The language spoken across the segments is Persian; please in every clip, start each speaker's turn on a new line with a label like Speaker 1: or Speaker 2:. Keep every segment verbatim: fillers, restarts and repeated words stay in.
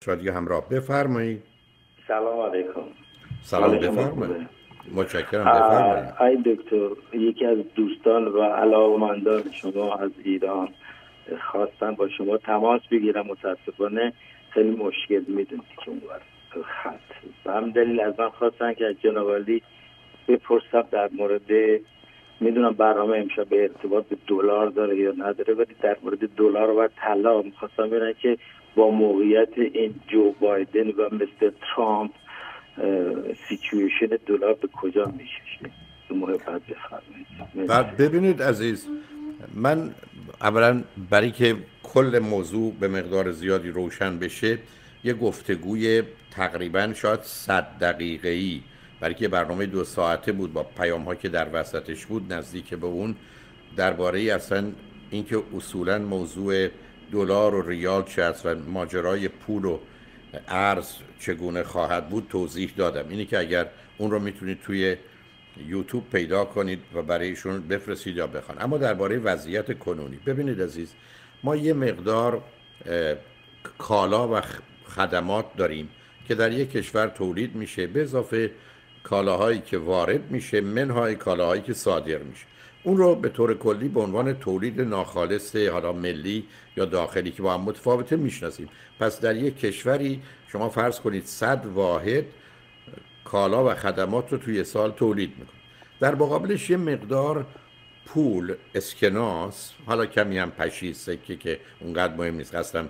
Speaker 1: رادیو همراه، بفرمایید.
Speaker 2: سلام علیکم.
Speaker 1: سلام، بفرمایید. متشکرم، بفرمایید.
Speaker 2: ای دکتر، یکی از دوستان و علاقه‌مندان شما از ایران خواستن با شما تماس بگیرم. متاسفانه خیلی مشکل میدونید که اونور خط به هم دلیل از من خواستن که از جناب علی بپرسم در مورد، میدونم برنامه امشب به ارتباط به دلار داره یا نداره، ولی در مورد دلار و طلا می‌خواستم ببینم که با موقعیت این جو بایدن و مستر ترامپ سیچویشن دلار به کجا میشه؟ محبت بفرمایید.
Speaker 1: بعد ببینید عزیز، من اولا برای که کل موضوع به مقدار زیادی روشن بشه یه گفتگوی تقریبا شاید صد دقیقه‌ای، برای که برنامه دو ساعته بود با پیام ها که در وسطش بود نزدیک به اون، درباره اصلا اینکه اصولا موضوع دلار و ریال چه است و ماجرای پول و ارز چگونه خواهد بود توضیح دادم. اینی که اگر اون رو میتونید توی یوتیوب پیدا کنید و برایشون بفرستید یا بخوان. اما درباره وضعیت کنونی ببینید عزیز، ما یه مقدار کالا و خدمات داریم که در یک کشور تولید میشه، به اضافه کالاهایی که وارد میشه، منهای کالاهایی که صادر میشه. اون رو به طور کلی به عنوان تولید ناخالص حالا ملی یا داخلی که با هم متفاوته میشناسیم. پس در یک کشوری شما فرض کنید صد واحد کالا و خدمات رو توی سال تولید میکنه. در مقابلش یه مقدار پول، اسکناس، حالا کمی هم پشی، سکه که اونقدر مهم نیست، قصدم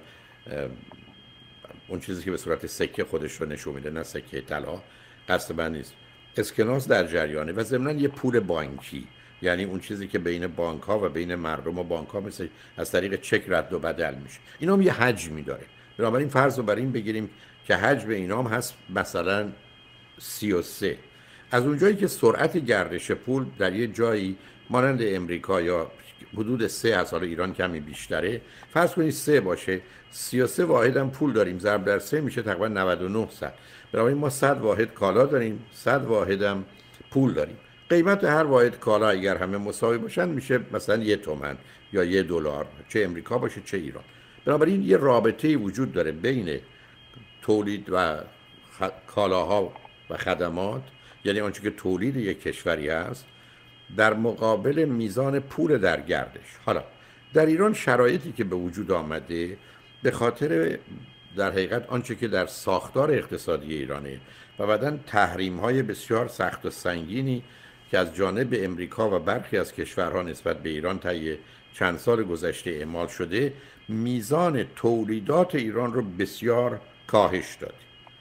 Speaker 1: اون چیزی که به صورت سکه خودش رو نشون میده، نه سکه طلا، قصد من نیست، اسکناس در جریانه و ضمناً یه پول بانکی، یعنی اون چیزی که بین بانک ها و بین مردم و بانک ها مثل از طریق چک رد و بدل میشه. اینا هم یه حجمی داره. بنابراین فرض رو بر این بگیریم که حجم اینا هم هست مثلا سی و سه. از اونجایی که سرعت گردش پول در یه جایی مانند امریکا یا حدود سه هست، حالا ایران کمی بیشتره، فرض کنید سه باشه، سی و سه واحد هم پول داریم، ضرب در سه میشه تقریبا نود و نه صد. بنابراین ما صد واحد کالا داریم، صد واحد هم پول داریم. قیمت هر واحد کالا اگر همه مساوی باشن میشه مثلا یه تومن یا یه دلار، چه امریکا باشه چه ایران. بنابراین یه رابطه وجود داره بین تولید و خ... کالاها و خدمات، یعنی آنچه که تولید یک کشوری است، در مقابل میزان پول در گردش. حالا در ایران شرایطی که به وجود آمده به خاطر در حقیقت آنچه که در ساختار اقتصادی ایرانه و بعداً تحریم‌های بسیار سخت و سنگینی که از جانب امریکا و برخی از کشورها نسبت به ایران طی چند سال گذشته اعمال شده، میزان تولیدات ایران رو بسیار کاهش داد.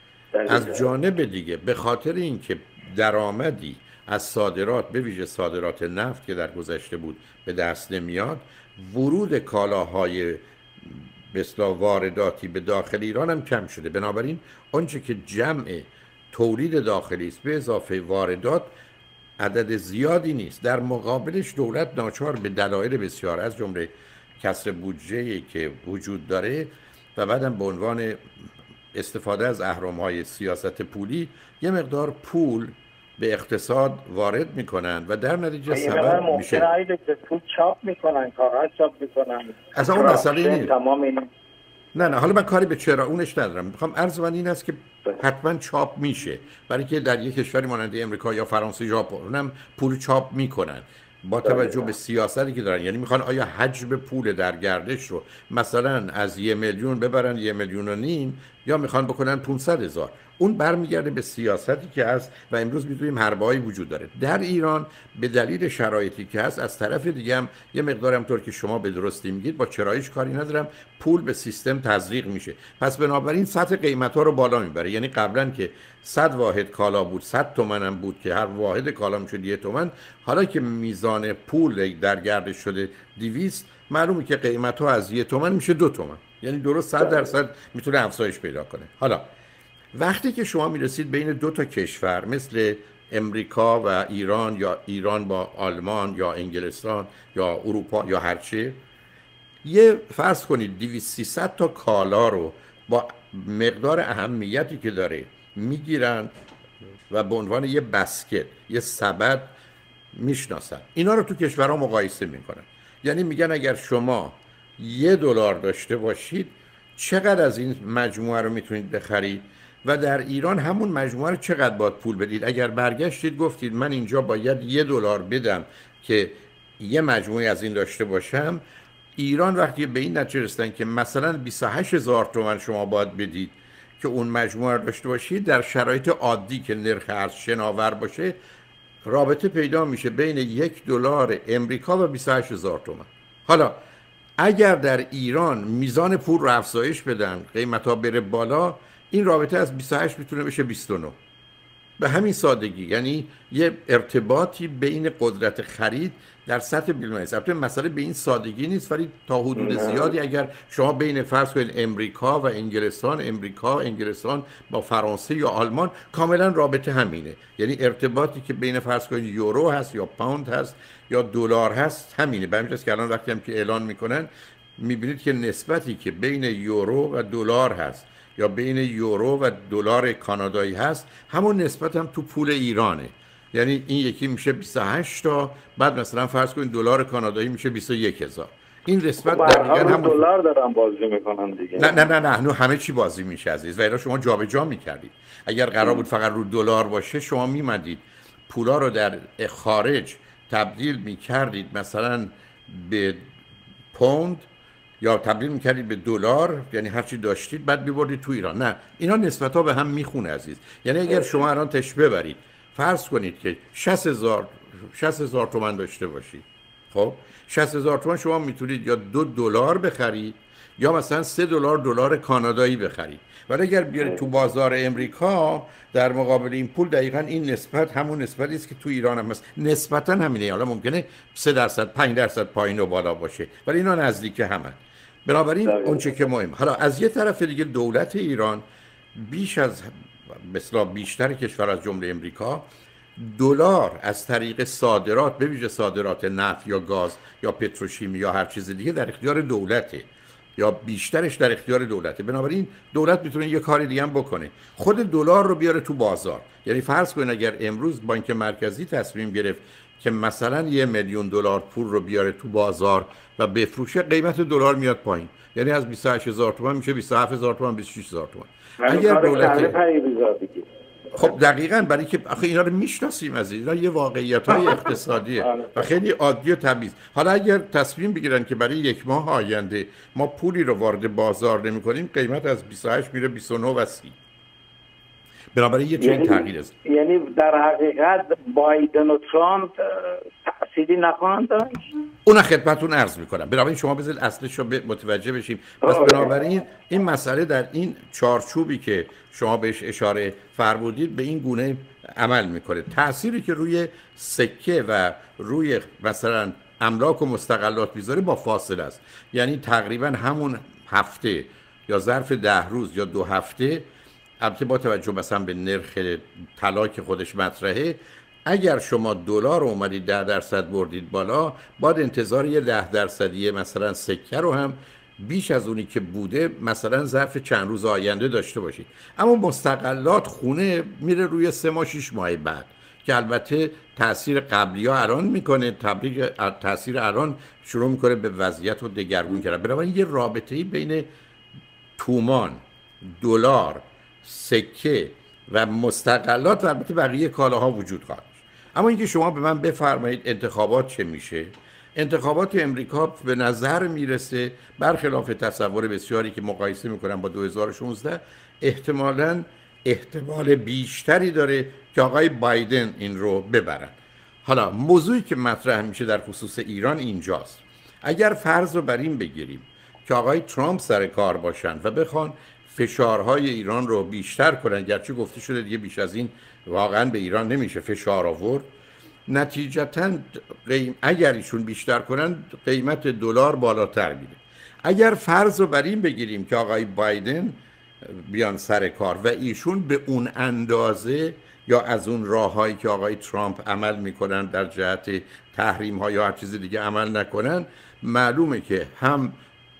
Speaker 1: از جانب دیگه به خاطر اینکه درآمدی از صادرات، به ویژه صادرات نفت که در گذشته بود، به دست نمیاد، ورود کالاهای به اصطلاح وارداتی به داخل ایران هم کم شده. بنابراین آنچه که جمع تولید داخلی است به اضافه واردات عدد زیادی نیست. در مقابلش دولت ناچار به دلایل بسیار از جمله کسر بودجه‌ای که وجود داره و بعدم به عنوان استفاده از اهرم‌های سیاست پولی یه مقدار پول به اقتصاد وارد میکنن و در نتیجه سبب میشه
Speaker 2: ممکنه پول چاپ میکنن، کاغذ چاپ میکنن.
Speaker 1: اصلا اون مسئله نیست.
Speaker 2: تمام این
Speaker 1: نه نه حالا من کاری به چرا اونش ندارم. میخوام عرض من این است که حتما چاپ میشه، برای که در یک کشوری مانند امریکا یا فرانسه، ژاپن هم پول چاپ میکنن با توجه به سیاستی که دارن. یعنی میخوان آیا حجم پول در گردش رو مثلا از یه میلیون ببرن یه میلیون و نیم، یا میخوان بکنن پانصد هزار. اون برمیگرده به سیاستی که هست و امروز می‌دونیم حربه‌ای وجود داره. در ایران به دلیل شرایطی که هست، از طرف دیگه هم یه مقدار همطور که شما به درستی میگید با چرایش کاری ندارم، پول به سیستم تزریق میشه. پس بنابراین سطح قیمت‌ها رو بالا میبره. یعنی قبلا که صد واحد کالا بود، صد تومن هم بود که هر واحد کالا میشد یک تومن، حالا که میزان پول در گردش شده دویست، معلومه که قیمت‌ها از یک تومن میشه دو تومن. یعنی درست صد درصد میتونه افزایش پیدا کنه. حالا وقتی که شما میرسید بین دو تا کشور مثل امریکا و ایران، یا ایران با آلمان یا انگلستان یا اروپا یا هرچی، یه فرض کنید دویست سیصد تا کالا رو با مقدار اهمیتی که داره میگیرن و به عنوان یه بسکت، یه سبد میشناسن. اینا رو تو کشورها مقایسه میکنن. یعنی میگن اگر شما یه دلار داشته باشید، چقدر از این مجموعه رو میتونید بخرید و در ایران همون مجموعه رو چقدر باید پول بدید. اگر برگشتید گفتید من اینجا باید یه دلار بدم که یه مجموعه از این داشته باشم، ایران وقتی به این نتیجه رسیدن که مثلا بیست و هشت هزار تومان شما باید بدید که اون مجموعه رو داشته باشید، در شرایط عادی که نرخ ارز شناور باشه رابطه پیدا میشه بین یک دلار امریکا و بیست و هشت هزار تومان. حالا اگر در ایران میزان پول رو افزایش بدن، قیمتا بره بالا، این رابطه از بیست و هشت میتونه بشه بیست و نه. به همین سادگی. یعنی یه ارتباطی بین قدرت خرید در سطح بیلمانی است. البته مسئله به این سادگی نیست، ولی تا حدود زیادی اگر شما بین فرض کنید امریکا و انگلستان، امریکا انگلستان با فرانسه یا آلمان، کاملا رابطه همینه. یعنی ارتباطی که بین فرض کنید یورو هست یا پوند هست یا دلار هست همینه. به همین جاست که الان وقتی هم که اعلان میکنن میبینید که نسبتی که بین یورو و دلار هست یا بین یورو و دلار کانادایی هست، همون نسبت هم تو پول ایرانه. یعنی این یکی میشه بیست و هشت تا، بعد مثلا فرض کنید دلار کانادایی میشه بیست و یک هزار. این نسبت دقیقاً
Speaker 2: هم
Speaker 1: همون
Speaker 2: دلار دارن بازی میکنن دیگه.
Speaker 1: نه نه نه نه نه همه چی بازی میشه عزیز. و الا شما جابجا میکردید. اگر قرار بود فقط رو دلار باشه، شما میمدید پولا رو در خارج تبدیل میکردید مثلا به پوند یا تبدیل میکردید به دلار، یعنی هر چی داشتید بعد میبردید تو ایران. نه، اینا نسبت‌ها به هم میخونه عزیز. یعنی اگر شما الان تش ببرید فرض کنید که شصت هزار شصت هزار تومان داشته باشید، خب شصت هزار تومان شما میتونید یا دو دلار بخرید یا مثلا سه دلار دلار کانادایی بخرید. ولی اگر بیارید تو بازار امریکا در مقابل این پول، دقیقاً این نسبت همون نسبتی است که تو ایران هم هست. نسبتاً همینه. حالا ممکنه سه درصد پنج درصد پایین و بالا باشه، ولی اینا نزدیک همن. بنابراین اون چه که مهم. حالا از یه طرف دیگه دولت ایران بیش از مثلا بیشتر کشور از جمله امریکا دلار از طریق صادرات، به ویژه صادرات نفت یا گاز یا پتروشیمی یا هر چیز دیگه، در اختیار دولته یا بیشترش در اختیار دولته. بنابراین دولت میتونه یه کاری دیگه هم بکنه، خود دلار رو بیاره تو بازار. یعنی فرض کنید اگر امروز بانک مرکزی تصمیم گرفت که مثلا یه میلیون دلار پول رو بیاره تو بازار و بفروشه، قیمت دلار میاد پایین. یعنی از بیست و هشت هزار تومان میشه بیست و هفت هزار تومان، بیست و شش هزار تومان. اگر دولت خب دقیقاً، برای که آخه اینا رو میشناسیم از اینا، یه واقعیت‌های اقتصادیه و خیلی عادی و طبیعی. حالا اگر تصمیم بگیرن که برای یک ماه آینده ما پولی رو وارد بازار نمی‌کنیم، قیمت از بیست و هشت میره بیست و نه و سی. بنابراین یه چنین تغییر است.
Speaker 2: یعنی در حقیقت بایدن و ترامپ تأثیری نخواهند داشت.
Speaker 1: اون خدمتتون عرض میکنم. بنابراین شما بذارید اصلش رو متوجه بشیم. پس بنابراین این مسئله در این چارچوبی که شما بهش اشاره فرمودید به این گونه عمل میکنه. تأثیری که روی سکه و روی مثلا املاک و مستقلات میذاره با فاصله است. یعنی تقریبا همون هفته یا ظرف ده روز یا دو هفته، البته با توجه مثلا به نرخ طلا که خودش مطرحه، اگر شما دلار رو اومدید ده درصد بردید بالا، باید انتظار یه ده درصدی مثلا سکه رو هم بیش از اونی که بوده مثلا ظرف چند روز آینده داشته باشید. اما مستقلات خونه میره روی سه ماه شش ماه بعد، که البته تاثیر قبلی ها الان میکنه، تبریک تاثیر الان شروع میکنه به وضعیت رو دگرگون کردن. بنابراین یه رابطه‌ای بین تومان، دلار، سکه و مستقلات و البته بقیه کالاها وجود خواهد. اما اینکه شما به من بفرمایید انتخابات چه میشه؟ انتخابات امریکا به نظر میرسه برخلاف تصور بسیاری که مقایسه میکنن با دو هزار و شانزده، احتمالاً احتمال بیشتری داره که آقای بایدن این رو ببرن. حالا موضوعی که مطرح میشه در خصوص ایران اینجاست. اگر فرض رو بر این بگیریم که آقای ترامپ سر کار باشن و بخوان فشارهای ایران رو بیشتر کنن، گرچه گفته شده دیگه بیش از این واقعا به ایران نمیشه فشار آورد، نتیجتاً قیم... اگر ایشون بیشتر کنن قیمت دلار بالاتر میره. اگر فرض رو بر این بگیریم که آقای بایدن بیان سر کار و ایشون به اون اندازه یا از اون راههایی که آقای ترامپ عمل میکنن در جهت تحریم ها یا هر چیز دیگه عمل نکنن، معلومه که هم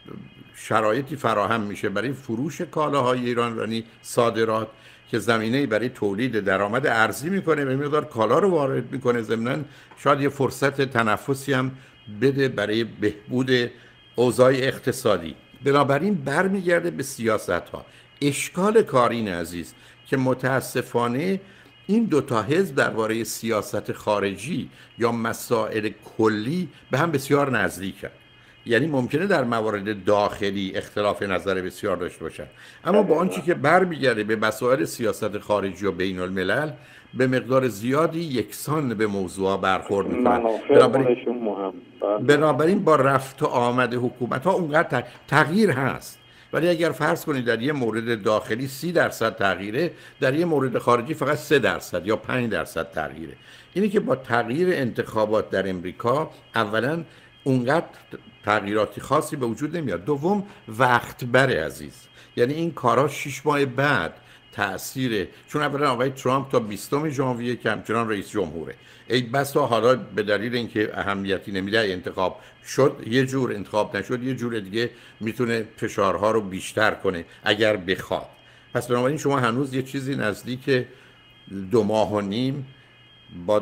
Speaker 1: شرایطی فراهم میشه برای فروش کالاهای ایرانی، صادرات، که زمینه‌ای برای تولید درآمد ارزی میکنه و مقدار کالا رو وارد میکنه، ضمناً شاید یه فرصت تنفسی هم بده برای بهبود اوضاع اقتصادی. بنابراین برمیگرده به سیاست ها. اشکال کار این عزیز که متاسفانه این دو تا حزب درباره سیاست خارجی یا مسائل کلی به هم بسیار نزدیکن. یعنی ممکنه در موارد داخلی اختلاف نظر بسیار داشته باشن، اما با آنچه که برمیگرده به مسائل سیاست خارجی و بین الملل به مقدار زیادی یکسان به موضوع برخورد میکنن. بنابراین, بنابراین با رفت و آمد حکومت ها اونقدر تغییر هست، ولی اگر فرض کنید در یه مورد داخلی سی درصد تغییره، در یه مورد خارجی فقط سه درصد یا پنج درصد تغییره. اینی که با تغییر انتخابات در امریکا اولا اونقدر تغییراتی خاصی به وجود نمیاد، دوم وقت بره عزیز، یعنی این کارا شش ماه بعد تأثیره، چون اولا آقای ترامپ تا بیستم ژانویه که همچنان رئیس جمهوره، ای بسا حالا به دلیل اینکه اهمیتی نمیده انتخاب شد یه جور، انتخاب نشد یه جور دیگه، میتونه فشارها رو بیشتر کنه اگر بخواد. پس بنابراین شما هنوز یه چیزی نزدیک دو ماه و نیم با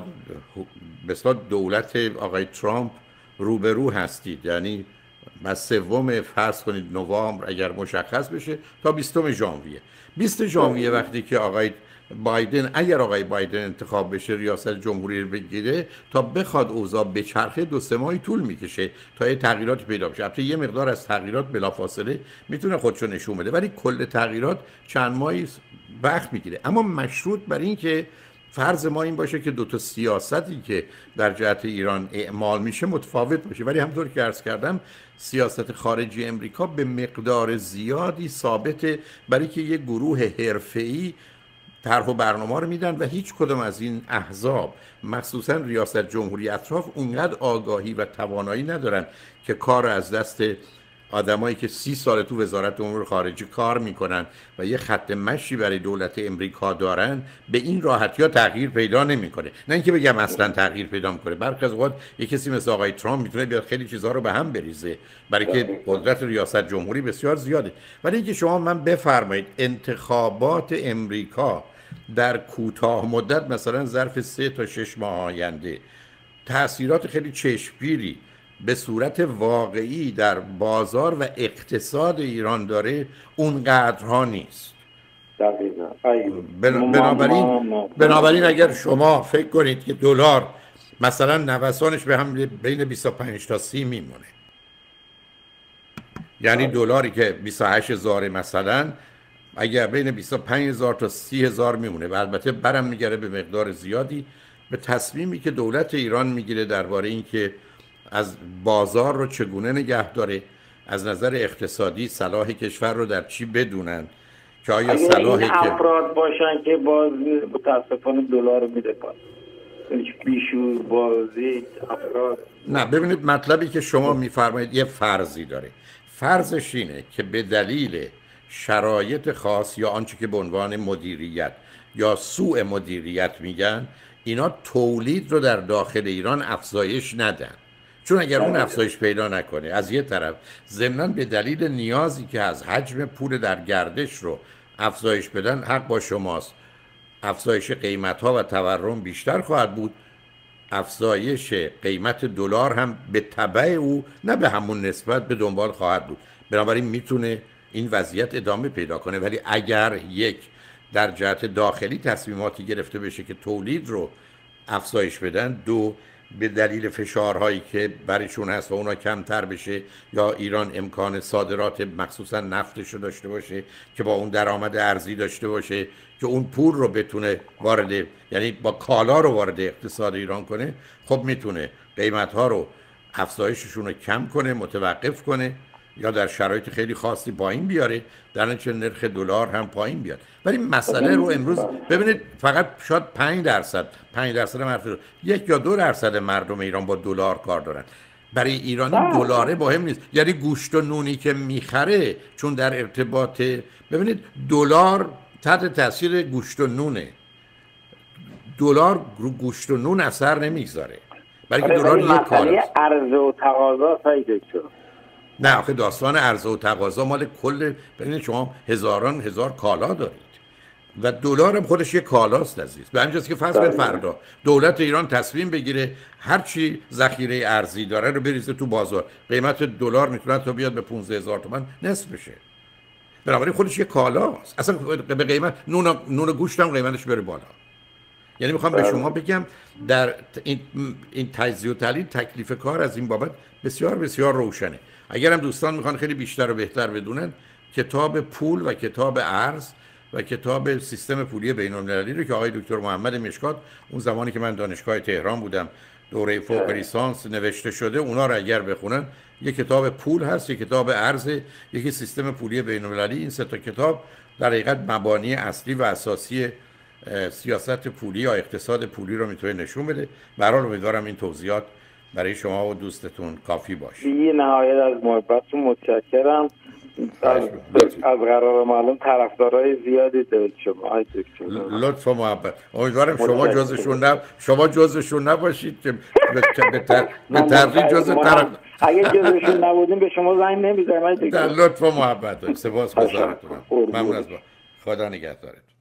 Speaker 1: مثلا دولت آقای ترامپ روبرو هستید، یعنی از سوم فرض کنید نوامبر اگر مشخص بشه تا بیستم ژانویه. بیست ژانویه وقتی که آقای بایدن، اگر آقای بایدن انتخاب بشه ریاست جمهوری رو بگیره، تا بخواد اوضاع بچرخه دو سه ماهی طول میکشه تا یه تغییراتی پیدا بشه. البته یه مقدار از تغییرات بلافاصله میتونه خودشو نشون بده، ولی کل تغییرات چند ماهی وقت میگیره. اما مشروط بر این که فرض ما این باشه که دو تا سیاستی که در جهت ایران اعمال میشه متفاوت باشه، ولی همونطور که عرض کردم سیاست خارجی امریکا به مقدار زیادی ثابته، برای که یک گروه حرفه‌ای طرح و برنامه رو میدن و هیچ کدوم از این احزاب مخصوصا ریاست جمهوری اطراف اونقدر آگاهی و توانایی ندارن که کار از دست آدمایی که سی سال تو وزارت امور خارجه کار میکنن و یه خط مشی برای دولت امریکا دارن به این راحتی ها تغییر پیدا نمیکنه. نه اینکه بگم اصلا تغییر پیدا میکنه، برخی از اوقات یه کسی مثل آقای ترامپ میتونه بیاد خیلی چیزها رو به هم بریزه برای که قدرت ریاست جمهوری بسیار زیاده. ولی اینکه شما من بفرمایید انتخابات امریکا در کوتاه مدت مثلا ظرف سه تا شش ماه آینده تأثیرات خیلی چشمگیری به صورت واقعی در بازار و اقتصاد ایران داره، اونقدرها نیست. بنابراین بنابراین اگر شما فکر کنید که دلار مثلا نوسانش به هم بین بیست و پنج تا سی میمونه، یعنی دلاری که بیست و هشت هزار مثلا اگر بین بیست و پنج هزار تا سی هزار میمونه و البته برم میگره به مقدار زیادی به تصمیمی که دولت ایران میگیره درباره اینکه از بازار رو چگونه نگه داره، از نظر اقتصادی صلاح کشور رو در چی بدونن، که آیا صلاحه که
Speaker 2: افراد باشن که باز متاسفانه دلار رو میده پاس بیشور بازی افراد.
Speaker 1: نه ببینید مطلبی که شما میفرمایید یه فرضی داره، فرضش اینه که به دلیل شرایط خاص یا آنچه که به عنوان مدیریت یا سوء مدیریت میگن اینا تولید رو در داخل ایران افزایش ندن، چون اگر اون افزایش پیدا نکنه از یه طرف ضمناً به دلیل نیازی که از حجم پول در گردش رو افزایش بدن، حق با شماست افزایش قیمت‌ها و تورم بیشتر خواهد بود، افزایش قیمت دلار هم به تبع او نه به همون نسبت به دنبال خواهد بود. بنابراین میتونه این وضعیت ادامه پیدا کنه، ولی اگر یک در جهت داخلی تصمیماتی گرفته بشه که تولید رو افزایش بدن، دو به دلیل فشارهایی که برایشون هست و اونا کمتر بشه، یا ایران امکان صادرات مخصوصا نفتش رو داشته باشه که با اون درآمد ارزی داشته باشه که اون پول رو بتونه وارد، یعنی با کالا رو وارد اقتصاد ایران کنه، خب میتونه قیمت‌ها رو افزایششون رو کم کنه، متوقف کنه یا در شرایط خیلی خاصی پایین بیاره، در نتیجه نرخ دلار هم پایین بیاد. ولی مسئله رو امروز ببینید فقط شاید پنج درصد پنج درصد مردم، یک یا دو درصد مردم ایران با دلار کار دارن. برای ایرانی دلاره مهم نیست، یعنی گوشت و نونی که میخره چون در ارتباط، ببینید دلار تحت تاثیر گوشت و نونه، دلار رو گوشت و نون اثر نمیگذاره، برای که دلار یک کالاست.
Speaker 2: عرضه و تقاضا پیدا شد.
Speaker 1: نه آخه داستان عرضه و تقاضا مال کل، ببینید شما هزاران هزار کالا دارید و دلار هم خودش یه کالاست عزیز. به همین جاست که فرض کنید فردا دولت ایران تصمیم بگیره هر چی ذخیره ارزی داره رو بریزه تو بازار، قیمت دلار میتونه تا بیاد به پانزده هزار تومان، نصف بشه. بنابراین خودش یه کالاست. اصلا به قیمت نون نون گوشت هم قیمتش بره بالا. یعنی میخوام به شما بگم در این این تجزیه و تحلیل تکلیف کار از این بابت بسیار بسیار روشنه. اگر هم دوستان میخوان خیلی بیشتر و بهتر بدونن، کتاب پول و کتاب ارز و کتاب سیستم پولی بین‌المللی رو که آقای دکتر محمد مشکات اون زمانی که من دانشگاه تهران بودم دوره فوق لیسانس نوشته شده، اونا رو اگر بخونن، یک کتاب پول هست، یک کتاب ارز، یکی سیستم پولی بین‌المللی. این سه تا کتاب در حقیقت مبانی اصلی و اساسی سیاست پولی یا اقتصاد پولی رو میتونه نشون بده. به هر حال امیدوارم این توضیحات برای شما و دوستتون کافی باشه.
Speaker 2: بی نهایت از محبتتون متشکرم. از, از قرار معلوم طرفدارای زیادی دارید شما. آی دکتر
Speaker 1: لطف و محبت. امیدوارم شما جزشون نب... شما جزشون نباشید که به تر... به تدریج جز طرف.
Speaker 2: اگه جزشون نبودیم به شما زنگ نمی‌زدم.
Speaker 1: لطف و محبت. سپاسگزارم. ممنون از با. خدا نگهدارت.